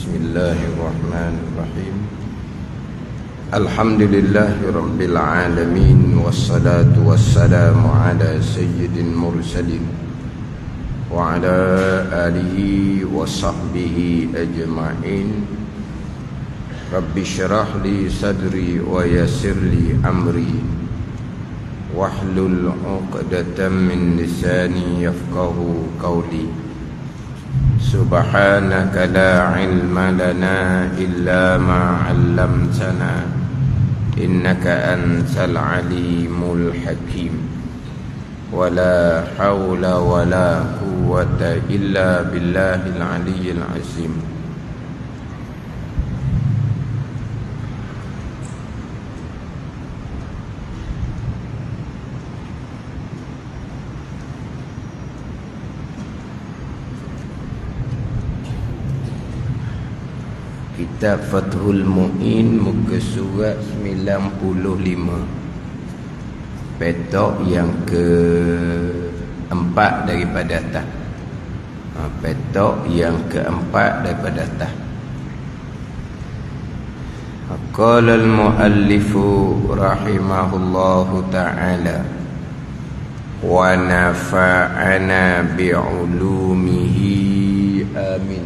Bismillahirrahmanirrahim. Alhamdulillahirabbil alamin wassalatu wassalamu ala sayyidil mursalin wa ala alihi wa sahbihi ajma'in. Rabbi syrah li sadri wa yassir li amri wahlul 'uqdatam min lisani yafqahu qawli. Subhanaka la ilma lana illa ma 'allamtana innaka antal alimul hakim. Wala haula wala quwwata illa billahil aliyyil azim. Kitab Fathul Mu'in, muka surat 95, petok yang keempat daripada atas. Petok yang keempat daripada atas. Qala al-muallifu rahimahullahu ta'ala wa nafa'ana bi'ulumihi amin.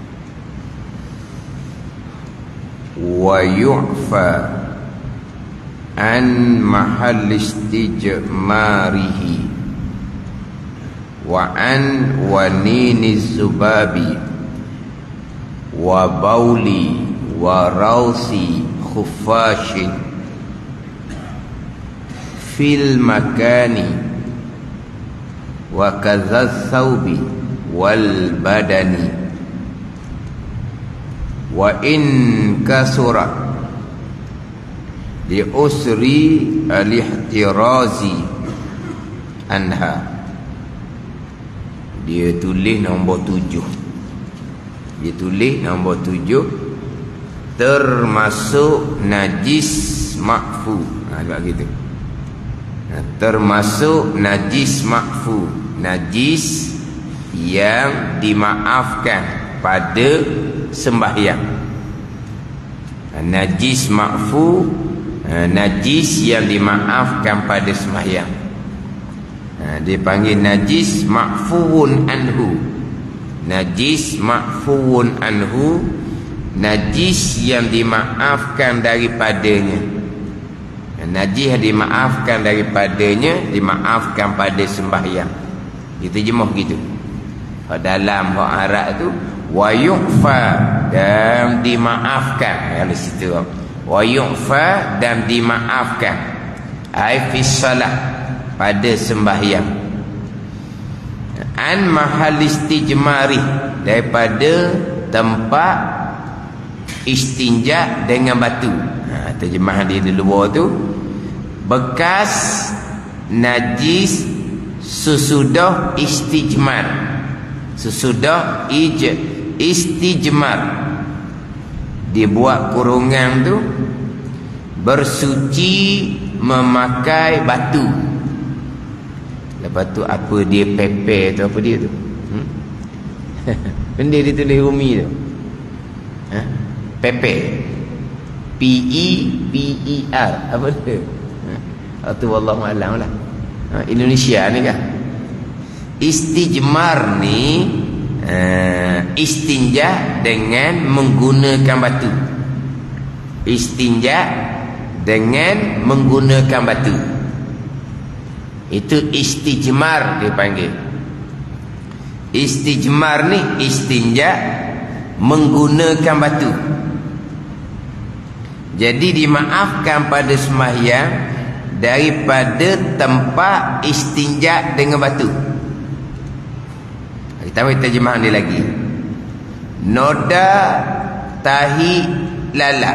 Wa yu'fa an mahal istijmarihi wa an waniniz zubabi wa bauli wa rausi khufashin fil makani wa kadhas thawbi wal badani wa in kasura li usri al-ihtirazi anha. Dia tulis nombor 7. Dia tulis nombor 7, termasuk najis makfu. Sebab gitu. Termasuk najis makfu, najis yang dimaafkan pada sembahyang. Najis makfu, najis yang dimaafkan pada sembahyang. Dia panggil najis makfuun anhu. Najis makfuun anhu, najis yang dimaafkan daripadanya. Najis yang dimaafkan daripadanya, dimaafkan pada sembahyang. Diterjemah gitu. Dalam hak Arab tu wa yu'fa, dan dimaafkan. Kalau situ wa yu'fa, dan dimaafkan, ai fi salat, pada sembahyang. An mahal istijmari, daripada tempat istinja dengan batu. Terjemahan dia di luar tu, bekas najis sesudah istijmar. Sesudah istijmar, dibuat kurungan tu, bersuci memakai batu. Lepas tu apa dia pepe tu, apa dia tu? Benda dia tulis Umi tu. Pepe. P-E-P-E-R. Apa dia? Itu wallahu a'lam lah. Indonesia ni kan. Istijmar ni istinja dengan menggunakan batu. Istinja dengan menggunakan batu, itu istijmar dipanggil. Istijmar ni istinja menggunakan batu. Jadi dimaafkan pada sembahyang daripada tempat istinja dengan batu. Kita terjemahan dia lagi. Noda tahi lala,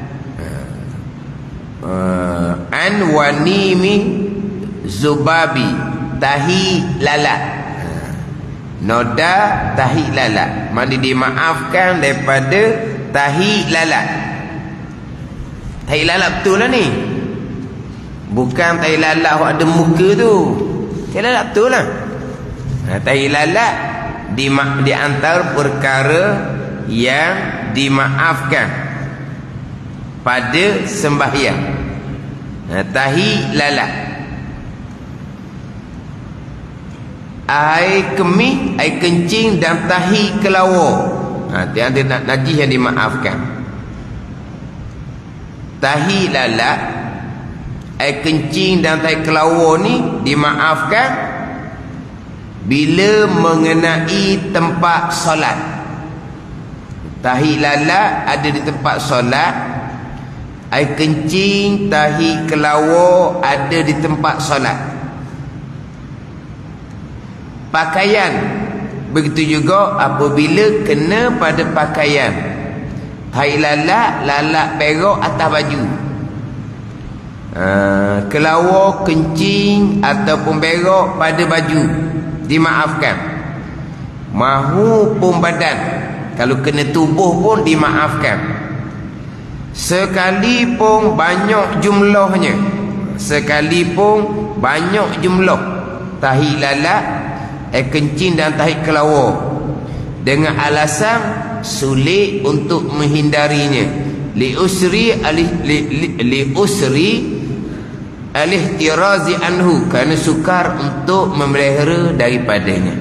an wanimi zubabi tahi lala. Noda tahi lala, mana dimaafkan daripada tahi lala. Tahi lala betul lah ni, bukan tahi lala yang ada muka tu. Tahi lala betul lah. Tahi lala di antara perkara yang dimaafkan pada sembahyang. Tahi lalat, air kemih, air kencing dan tahi kelawar. Dia ada najis yang dimaafkan. Tahi lalat, air kencing dan tahi kelawar ni dimaafkan bila mengenai tempat solat. Tahi lalat ada di tempat solat, air kencing, tahi kelawar ada di tempat solat. Pakaian begitu juga apabila kena pada pakaian. Tahi lalat, lalat perak atas baju. Kelawar, kencing ataupun berak pada baju dimaafkan. Mahu pun badan, kalau kena tubuh pun dimaafkan. Sekalipun banyak jumlahnya, sekalipun banyak jumlah tahi lalat, air kencing dan tahi kelawar, dengan alasan sulit untuk menghindarinya, li usri al-ihtirazi anhu, kerana sukar untuk memelihara daripadanya.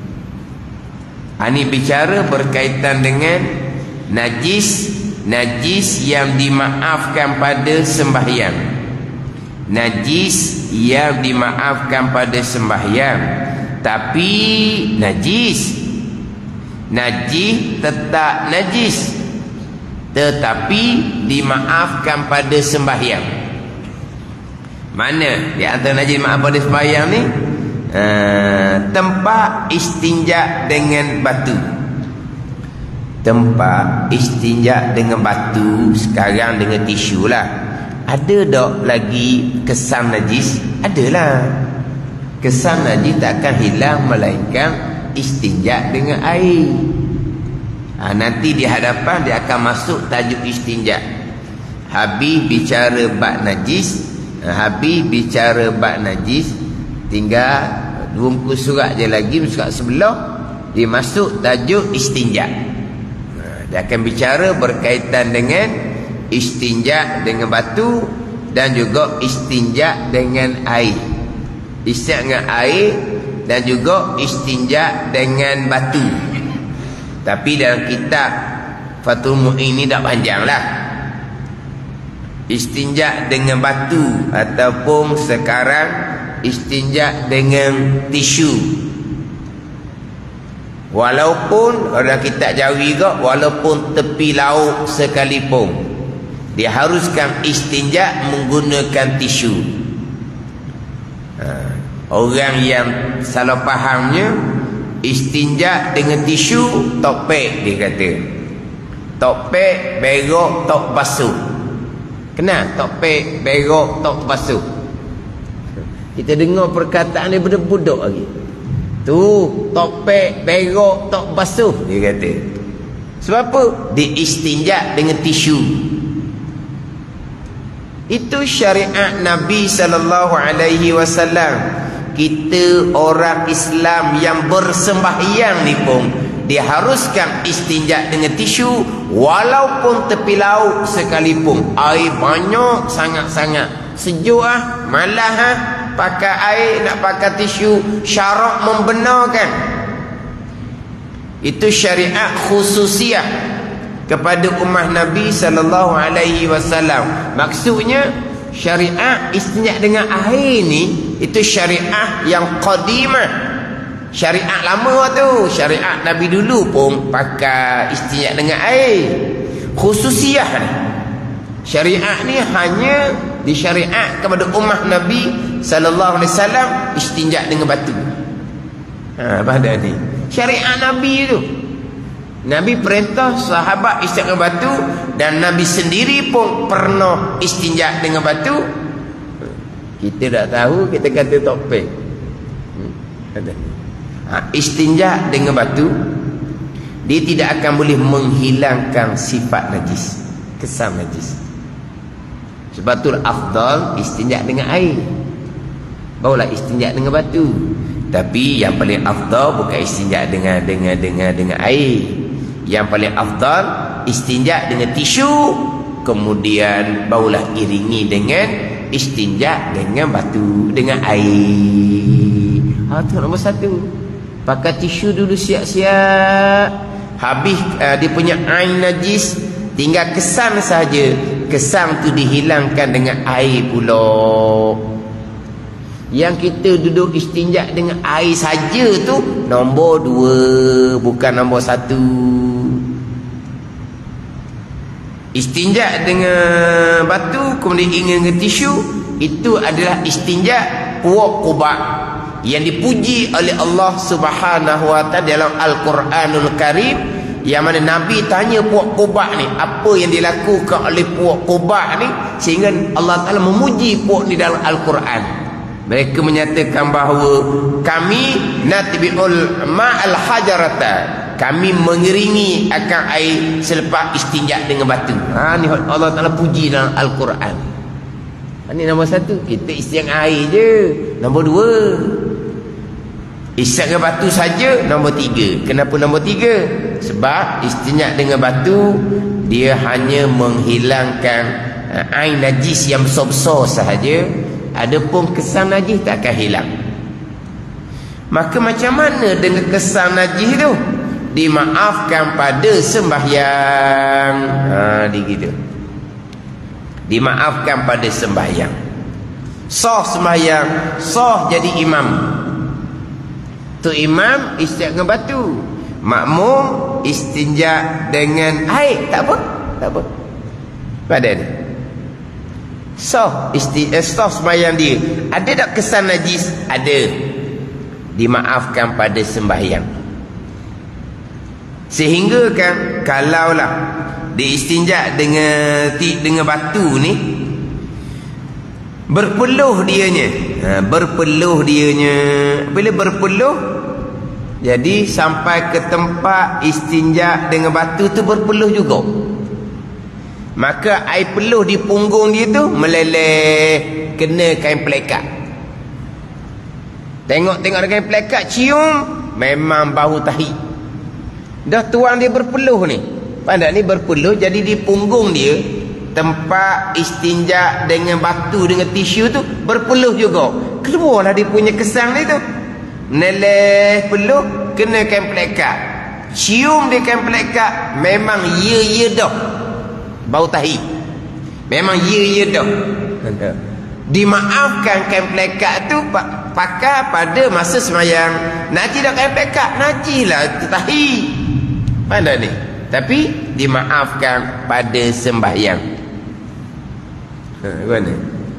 Ini bicara berkaitan dengan najis yang dimaafkan pada sembahyang. Najis yang dimaafkan pada sembahyang. Tapi najis tetap najis, tetapi dimaafkan pada sembahyang. Mana di antara najis dimaafkan pada sembahyang ni? Tempat istinja dengan batu. Tempat istinja dengan batu sekarang dengan tisu lah. Ada tak lagi kesan najis? Adalah. Kesan najis takkan hilang melainkan istinja dengan air. Nanti di hadapan dia akan masuk tajuk istinja. Habis bicara bab najis, tinggal dua muka surat je lagi, surat sebelah dia masuk tajuk istinja. Dia akan bicara berkaitan dengan istinja dengan batu dan juga istinja dengan air. Istinja dengan air dan juga istinja dengan batu. Tapi dalam kitab Fathul Mu'in ni tak panjang lah. Istinja dengan batu ataupun sekarang istinja dengan tisu. Walaupun dalam kitab Jawi juga, walaupun tepi laut sekalipun, diharuskan istinja menggunakan tisu. Orang yang salah fahamnya, istinja dengan tisu topek, dia kata topek, berak, tok basuh. Kenal topek, berak, tok basuh? Kita dengar perkataan ni budak-budak lagi. Tu topek, berak, tok basuh, dia kata. Sebab apa? Dia istinja dengan tisu. Itu syariat Nabi SAW. Kita orang Islam yang bersembahyang ni pun diharuskan istinja dengan tisu, walaupun tepi laut sekalipun. Air banyak sangat-sangat, sejuk malah pakai air, nak pakai tisu, syarak membenarkan. Itu syariat khususiah kepada ummah Nabi SAW. Maksudnya syariat istinja dengan air ni, itu syariat yang qadimah, syariat lama tu. Syariat Nabi dulu pun pakai istinja dengan air. Khususiah ni, syariat ni hanya disyariat kepada ummah Nabi sallallahu alaihi wasallam istinja dengan batu. Pada ni syariat Nabi tu. Nabi perintah sahabat istinja dengan batu, dan Nabi sendiri pun pernah istinja dengan batu. Kita tak tahu, kita kata topeng. Istinja dengan batu, dia tidak akan boleh menghilangkan sifat najis, kesan najis. Sebab tu afdal istinja dengan air, barulah istinja dengan batu. Tapi yang paling afdal bukan istinja dengan air. Yang paling afdal istinja dengan tisu, kemudian barulah iringi dengan istinja dengan batu, dengan air. Itu nombor satu. Pakai tisu dulu siap-siap. Habis dia punya air najis, tinggal kesan saja. Kesan tu dihilangkan dengan air pula. Yang kita duduk istinja dengan air saja tu nombor 2, bukan nombor 1. Istinja dengan batu kemudian ingin dengan tisu, itu adalah istinja puak kubak yang dipuji oleh Allah Subhanahu wa taala dalam Al-Quranul Karim, yang mana Nabi tanya puak kubak ni apa yang dilakukan oleh puak kubak ni sehingga Allah Taala memuji puak ni dalam Al-Quran. Mereka menyatakan bahawa kami natbi'ul ma'al hajarata, kami mengiringi akan air selepas istinja dengan batu. Ni Allah Taala puji dalam Al-Quran. Ini nombor 1. Kita istinja air je. Nombor 2, istinja dengan batu saja. Nombor 3. Kenapa nombor 3? Sebab istinja dengan batu dia hanya menghilangkan air najis yang besar-besar sahaja. Adapun kesan najis tak akan hilang. Maka macam mana dengan kesan najis tu? Dimaafkan pada sembahyang. Gitu. Dimaafkan pada sembahyang. Sah sembahyang, sah jadi imam. Tu imam istinja dengan batu, makmum istinja dengan air, tak apa, tak apa. Badan sah sembahyang dia. Ada tak kesan najis? Ada. Dimaafkan pada sembahyang. Sehingga kan kalaulah diistinja dengan batu ni berpeluh dianya. Berpeluh dianya. Bila berpeluh, jadi sampai ke tempat istinja dengan batu tu berpeluh juga. Maka air peluh di punggung dia tu meleleh kena kain pelekat. Tengok-tengok dengan kain pelekat, cium, memang bau tahi. Dah tuang dia berpeluh ni. Pandai ni berpeluh, jadi di punggung dia tempat istinja dengan batu dengan tisu tu berpeluh juga. Keluarlah dia punya kesan dia tu. Meleleh peluh kena kain pelekat. Cium dia kain pelekat, memang ya dah bau tahi. Memang ya dah. Dimaafkan kain pelekat tu pakai pada masa sembahyang. Najis dah kain pelekat, najis lah tahi. Pandai ni. Tapi dimaafkan pada sembahyang. Mana?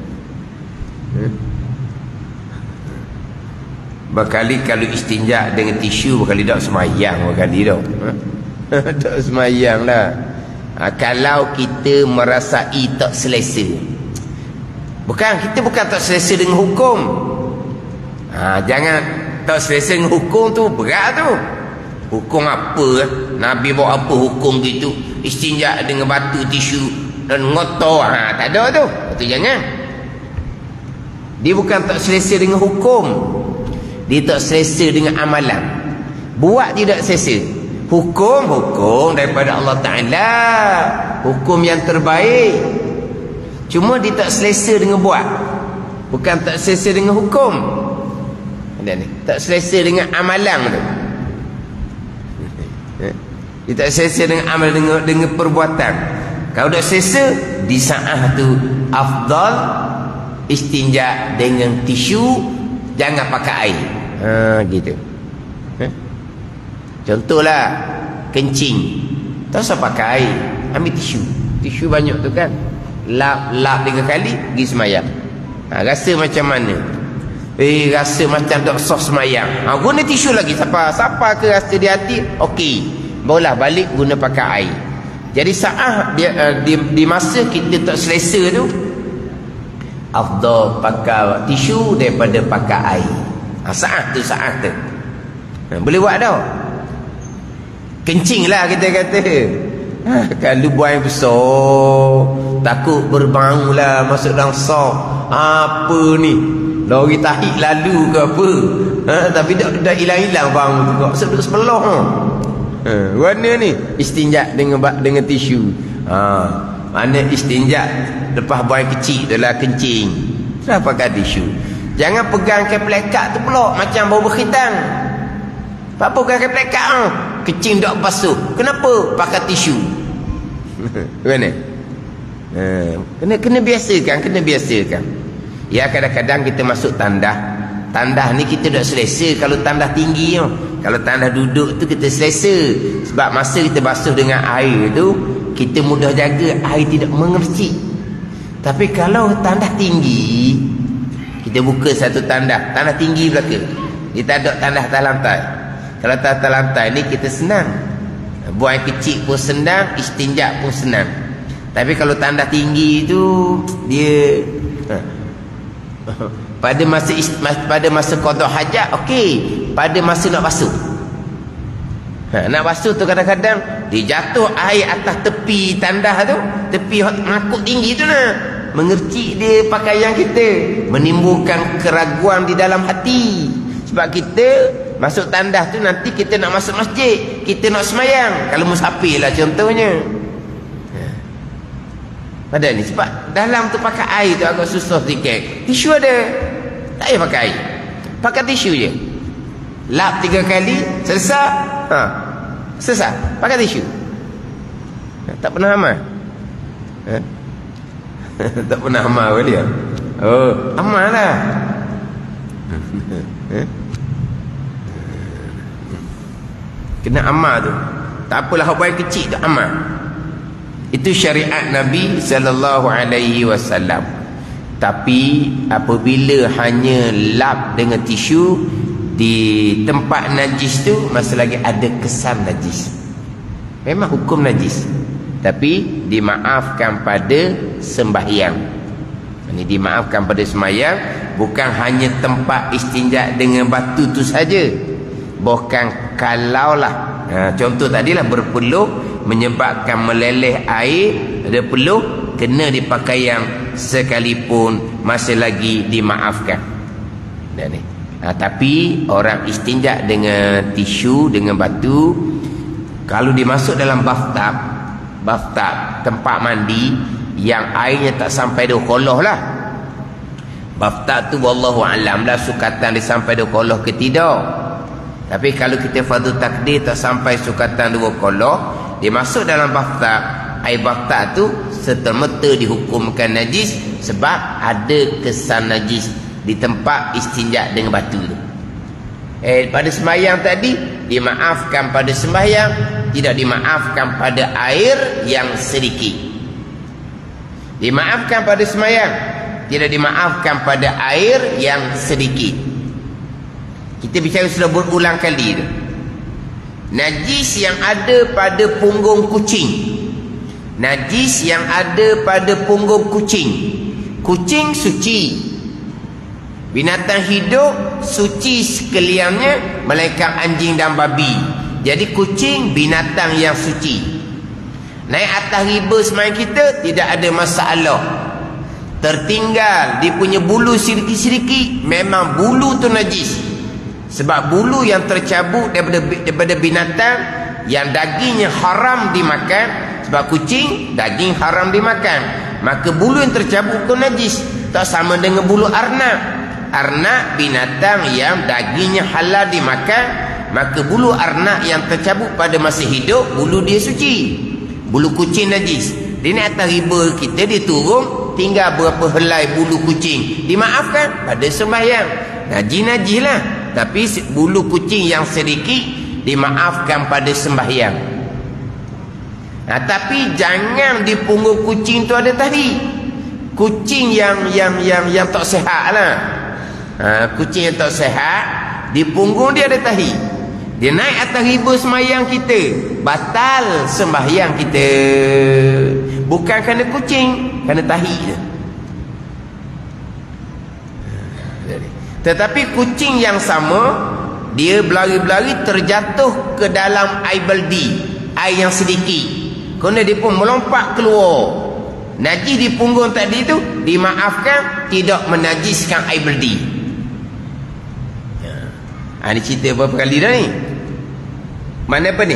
Berkali kalau istinja dengan tisu, berkali tak sembahyang, berkali tak. Tak sembahyang lah. Kalau kita merasai tak selesa, kita bukan tak selesa dengan hukum. Jangan tak selesa dengan hukum tu, berat tu. Hukum apa? Nabi bawa apa hukum gitu? Istinja dengan batu, tisu dan ngotor. Tak ada tu. Itu jangan. Dia bukan tak selesa dengan hukum, dia tak selesa dengan amalan. Buat tidak selesa. Hukum daripada Allah Ta'ala, hukum yang terbaik. Cuma dia tak selesa dengan buat, bukan tak selesa dengan hukum. Tak selesa dengan amalan tu. Dia tak selesa dengan amal, dengan perbuatan. Kalau dah selesa, di saat tu afdal istinja dengan tisu, jangan pakai air. Gitu. Contohlah kencing, tak usah pakai air, ambil tisu banyak tu kan, lap 3 kali, pergi semayang. Rasa macam mana? Rasa macam tak sah semayang, guna tisu lagi. Siapa ke rasa di hati, okey, barulah balik guna pakai air. Jadi saat di masa kita tak selesa tu, afdal pakai tisu daripada pakai air. Saat tu boleh buat dah. Kencing lah kita kata. Kalau buang yang besar, takut berbau lah masuk dalam sah. Apa ni, lori tahi lalu ke apa? Tapi dah hilang-hilang bau tu kok. Seduk sebelah. Warna ni istinja dengan tisu. Mana istinja lepas buang kecil dalam kencing, dah pakai tisu. Jangan pegang ke plekat tu pula macam bau berkhitang. Apa pegang ke plekat kencing tak basuh, kenapa pakai tisu? Mana? Kena biasakan. Ya, kadang-kadang kita masuk tandah ni kita tak selesa kalau tandah tinggi. Kalau tandah duduk tu kita selesa, sebab masa kita basuh dengan air tu kita mudah jaga air tidak mengercik. Tapi kalau tandah tinggi, kita buka satu tandah tinggi belaka, kita ada tandah atas lantai. Kalau atas lantai ni kita senang, buang kecil pun senang, istinja pun senang. Tapi kalau tandah tinggi tu dia pada masa qada hajat okey, pada masa nak basuh, nak basuh tu kadang-kadang dia jatuh air atas tepi tandah tu, tepi makuk tinggi tu mengercik dia pakaian kita, menimbulkan keraguan di dalam hati. Sebab kita masuk tandah tu nanti kita nak masuk masjid, kita nak semayang, kalau musafir lah contohnya. Padahal ni sebab dalam tu pakai air tu agak susah sikit. Tisu ada, tak payah pakai air, pakai tisu je, lap 3 kali selesai. Selesai, pakai tisu. Tak pernah amal. Tak pernah amal dia. Amal lah. Kena amal tu. Tak apalah hak buat kecil tu amal. Itu syariat Nabi sallallahu alaihi wasallam. Tapi apabila hanya lap dengan tisu di tempat najis tu, masih lagi ada kesan najis, memang hukum najis, tapi dimaafkan pada sembahyang. Ini dimaafkan pada sembahyang, bukan hanya tempat istinja dengan batu tu saja. Bukan kalaulah contoh tadilah berpeluh menyebabkan meleleh air, ada peluh kena dipakai yang sekalipun masih lagi dimaafkan. Dan ni tapi orang istinja dengan tisu, dengan batu, kalau dimasuk dalam bathtub tempat mandi yang airnya tak sampai 2 kolah lah. Bathtub tu wallahu alam lah sukatan dia sampai 2 kolah ke tidak. Tapi kalau kita fardu takdir tak sampai sukatan 2 kolah, dia masuk dalam bathtub, air bathtub tu serta-merta dihukumkan najis sebab ada kesan najis di tempat istinja dengan batu tu. Pada sembahyang tadi dimaafkan pada sembahyang, tidak dimaafkan pada air yang sedikit. Dimaafkan pada sembahyang, tidak dimaafkan pada air yang sedikit. Kita bicara sudah berulang kali tu. Najis yang ada pada punggung kucing, najis yang ada pada punggung kucing. Kucing suci, binatang hidup suci sekaliannya, melainkan anjing dan babi. Jadi kucing binatang yang suci. Naik atas riba semain kita tidak ada masalah. Tertinggal dia punya bulu sedikit-sedikit, memang bulu tu najis. Sebab bulu yang tercabut daripada binatang yang dagingnya haram dimakan, sebab kucing daging haram dimakan, maka bulu yang tercabut pun najis. Tak sama dengan bulu arnab. Arnab binatang yang dagingnya halal dimakan, maka bulu arnab yang tercabut pada masa hidup, bulu dia suci. Bulu kucing najis. Dia ni atas riba kita, dia turun tinggal berapa helai bulu kucing, dimaafkan pada sembahyang. Najis-najis lah, tapi bulu kucing yang sedikit dimaafkan pada sembahyang. Tapi jangan di punggung kucing tu ada tahi. Kucing yang tak sihat lah. Kucing yang tak sihat, di punggung dia ada tahi. Dia naik atas riba sembahyang kita, batal sembahyang kita. Bukan kerana kucing, kerana tahi je. Tetapi kucing yang sama, dia berlari-berlari terjatuh ke dalam air baldi, air yang sedikit, kerana dia pun melompat keluar. Najis di punggung tadi tu dimaafkan, tidak menajiskan air baldi. Ini cerita berapa kali dah ni. Mana apa ni?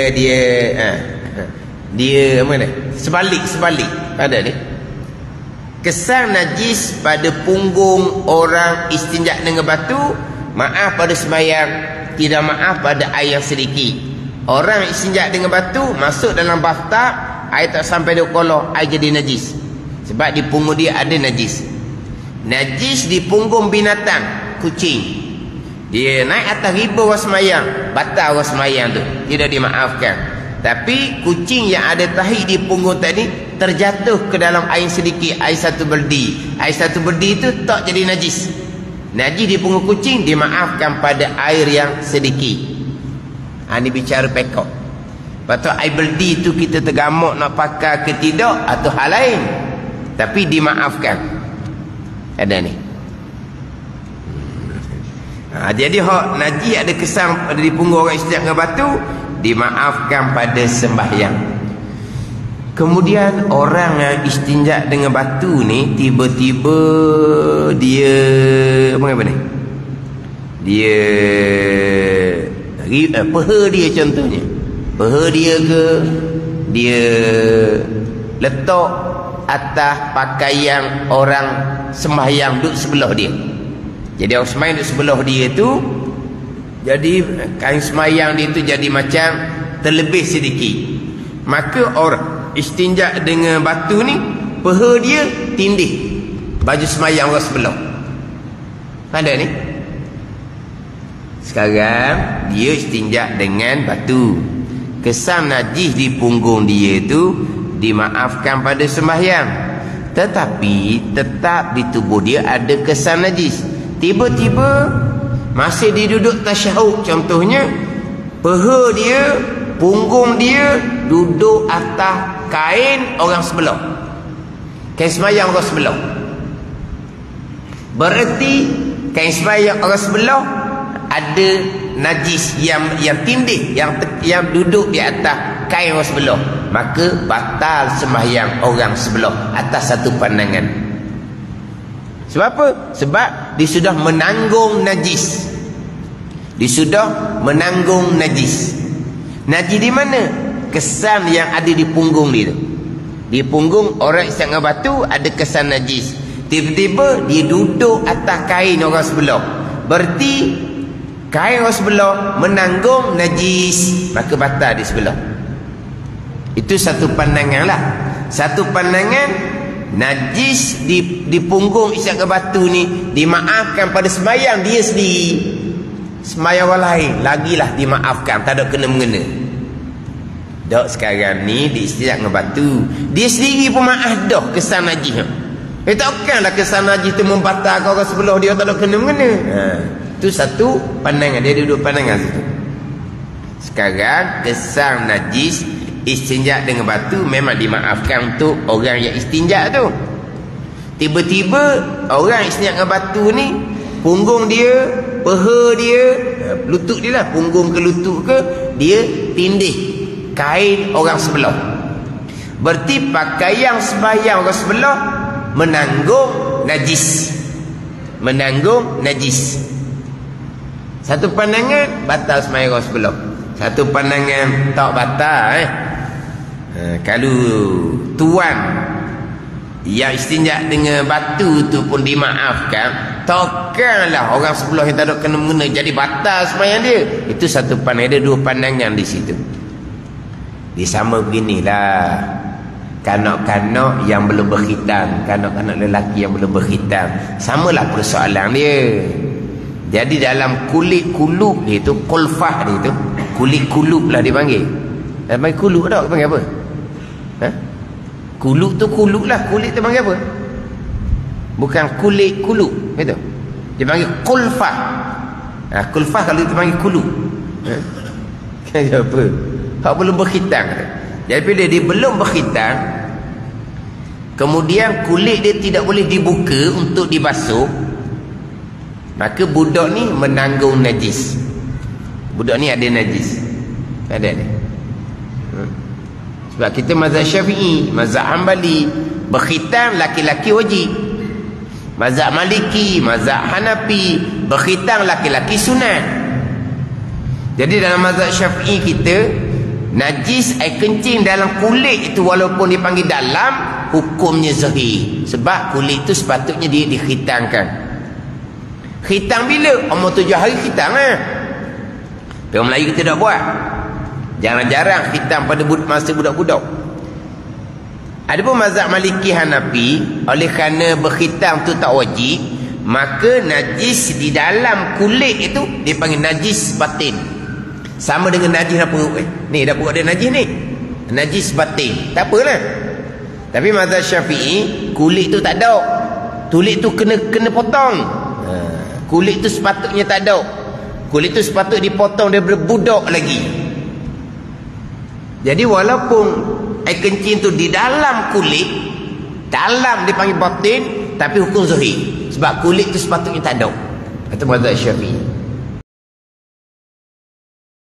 Dia mana? Sebalik ada ni. Kesan najis pada punggung orang istinja dengan batu, maaf pada sembahyang, tidak maaf pada air yang sedikit. Orang istinja dengan batu masuk dalam bathtub, air tak sampai 2 kolor, air jadi najis. Sebab di punggung dia ada najis. Najis di punggung binatang, kucing. Dia naik atas riba orang sembahyang, batal orang sembahyang tu, tidak dimaafkan. Tapi kucing yang ada tahi di punggung tadi terjatuh ke dalam air sedikit, air 1 berdi. Air 1 berdi itu tak jadi najis. Najis di punggung kucing dimaafkan pada air yang sedikit. Ini bicara pekok. Patut air berdi itu kita tergamuk nak pakai ke tidak atau hal lain, tapi dimaafkan. Ada ni. Jadi hak najis ada kesan di punggung orang istinja dengan batu, dimaafkan pada sembahyang. Kemudian orang yang istinja dengan batu ni tiba-tiba dia apa ni? Dia peha dia contohnya. Peha dia ke dia letak atas pakaian orang sembahyang duduk sebelah dia. Jadi orang sembahyang duduk sebelah dia tu, jadi kain sembahyang dia tu jadi macam terlebih sedikit. Maka orang istinja dengan batu ni, peha dia tindih baju sembahyang orang sebelah. Ada ni. Sekarang dia istinja dengan batu. Kesan najis di punggung dia tu dimaafkan pada sembahyang. Tetapi tetap di tubuh dia ada kesan najis. Tiba-tiba masih diduduk tasyahud contohnya, peha dia, punggung dia duduk atas kain orang sebelah, kain sembahyang orang sebelah. Berarti kain sembahyang orang sebelah ada najis yang tindih, yang duduk di atas kain orang sebelah. Maka batal sembahyang orang sebelah atas satu pandangan. Sebab apa? Sebab dia sudah menanggung najis. Dia sudah menanggung najis. Najis di mana? Kesan yang ada di punggung dia tu. Di punggung orang istinja dengan batu ada kesan najis. Tiba-tiba dia duduk atas kain orang sebelah. Berarti kain orang sebelah menanggung najis, maka batal di sebelah. Itu satu pandangan lah. Satu pandangan najis di punggung istinja dengan batu ni dimaafkan pada sembahyang dia sendiri. Sembahyang orang lain lagilah dimaafkan, tak ada kena-mengena. Dok sekarang ni di istinja dengan batu, dia sendiri pun maaf dah kesan najis. Takkanlah kesan najis tu membatalkan orang sebelah dia, tak ada kena-mengena. Itu satu pandangan. Dia ada 2 pandangan situ. Sekarang kesan najis istinja dengan batu memang dimaafkan untuk orang yang istinja tu. Tiba-tiba orang istinja dengan batu ni, punggung dia, peha dia, lutut dia lah, punggung ke lutut ke, dia tindih kain orang sebelah. Berarti pakaian sembahyang orang sebelah menanggung najis. Menanggung najis. Satu pandangan batal sembahyang orang sebelah, satu pandangan tak batal. Kalau tuan yang istinja dengan batu tu pun dimaafkan, takkanlah orang sebelah yang tak ada kena-mengena jadi batal sembahyang dia. Itu satu pandangan. Ada 2 pandangan di situ. Dia sama beginilah, kanak-kanak yang belum berkhitan, kanak-kanak lelaki yang belum berkhitan, samalah persoalan dia. Jadi dalam kulit kulub dia tu, kulfah dia tu, kulit kulub lah dipanggil. Panggil kulub tak? Panggil apa? Kulub tu kulub lah. Kulit tu panggil apa? Bukan kulit kulub, betul? Dia panggil kulfah. Kulfah kalau dia panggil kulub. Apa? Hak belum berkhitan. Jadi bila dia belum berkhitan, kemudian kulit dia tidak boleh dibuka untuk dibasuh, maka budak ni menanggung najis. Budak ni ada najis. Ada ni. Sebab kita mazhab Syafi'i, mazhab Hanbali, berkhitan laki-laki wajib. Mazhab Maliki, mazhab Hanafi, berkhitan laki-laki sunat. Jadi dalam mazhab Syafi'i kita, najis air kencing dalam kulit itu walaupun dipanggil dalam, hukumnya zahir. Sebab kulit itu sepatutnya dia dikhitankan. Khitang bila? Umur 7 hari khitang Orang Melayu kita tak buat. Jarang-jarang khitang pada masa budak-budak. Adapun mazhab Maliki Hanafi, oleh kerana berkhitang tu tak wajib, maka najis di dalam kulit itu dipanggil najis batin. Sama dengan najis dalam perut ni, dalam perut ada najis ni, najis batin, tak apalah. Tapi mazhab Syafi'i, kulit tu tak ada, kulit tu kena potong. Kulit tu sepatutnya tak ada, kulit tu sepatutnya dipotong daripada budak lagi. Jadi walaupun air kencing tu di dalam kulit, dalam dipanggil batin, tapi hukum zahir. Sebab kulit tu sepatutnya tak ada. Itu mazhab Syafi'i.